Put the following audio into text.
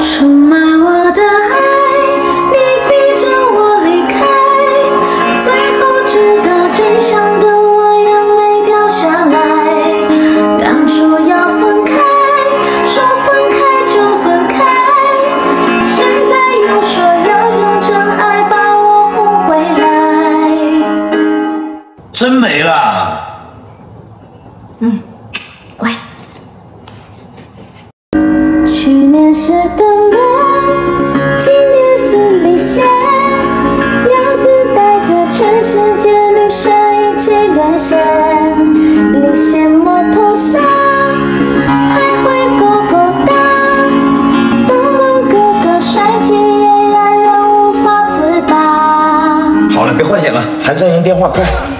出卖我的爱，你逼着我离开，最后知道真相的我眼泪掉下来。当初要分开，说分开就分开，现在又说要用真爱把我哄回来。 真没了。 乖。去年是等待，今年是离线，样子带着全世界女生一起沦陷。离线摩托下，还会勾勾搭，东门哥哥帅气也让人无法自拔。 好了，别幻想了，韩商言电话，快。